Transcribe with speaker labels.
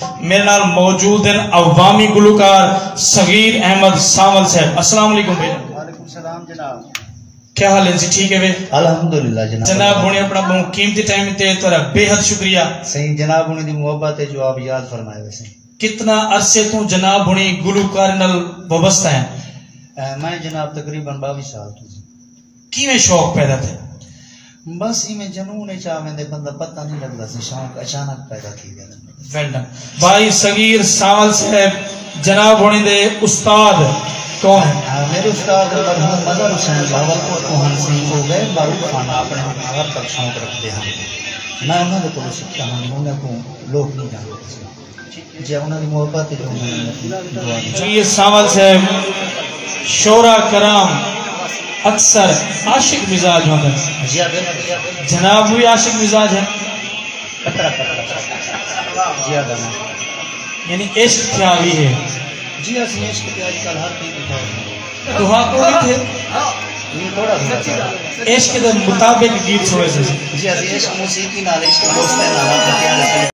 Speaker 1: میرے نال موجود ہیں عوامی گلوکار صغیر احمد ساول صاحب. السلام علیکم بھائی.
Speaker 2: وعلیکم السلام جناب.
Speaker 1: کیا حال ہے جی؟ ٹھیک ہے بھائی
Speaker 2: الحمدللہ جناب.
Speaker 1: جناب ہونے اپنا بہت قیمتی ٹائم تے تھوڑا بے حد شکریہ.
Speaker 2: صحیح جناب ہونے دی محبت ہے جو آپ یاد فرمائے ویسے.
Speaker 1: کتنا عرصے تو جناب ہونے گلوکار نال وابستہ ہیں؟
Speaker 2: میں جناب تقریباً 22 سال تو.
Speaker 1: کیویں شوق پیدا تھے؟
Speaker 2: بس ہی میں جنون چاہویں دے بندہ پتہ نہیں لگتا سی شوق اچانک پیدا تھی گیا.
Speaker 1: ویلڈن بھائی صغیر ساول صاحب جناب ہونے دے استاد کون ہیں؟
Speaker 2: میرے استاد مرحوم مظہر حسین بھاولپور کو ہنسی ہو گئے معروف خان اپنے آغر تک شوق رکھتے ہیں. میں انہوں نے کو سیکھا ہوں انہوں کو لوگ نہیں جانتے جی انہوں نے محبت ہے جو انہوں نے
Speaker 1: جو یہ ساول صاحب شورا کرام اکثر عاشق مزاج ہوتا ہے. جناب بھی عاشق مزاج ہے یعنی عشق کیا بھی ہے
Speaker 2: جی اصل عشق کے آج کل ہر چیز
Speaker 1: تو ہاں تو بھی تھے
Speaker 2: تھوڑا
Speaker 1: عشق کے مطابق گیت سوئے سے
Speaker 2: جی اصل عشق موسیقی نال عشق دوست ہے نال